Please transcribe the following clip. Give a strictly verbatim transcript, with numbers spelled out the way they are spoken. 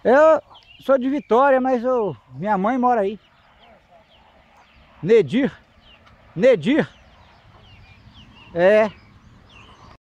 Eu sou de Vitória, mas eu, minha mãe mora aí. Nedir. Nedir. É.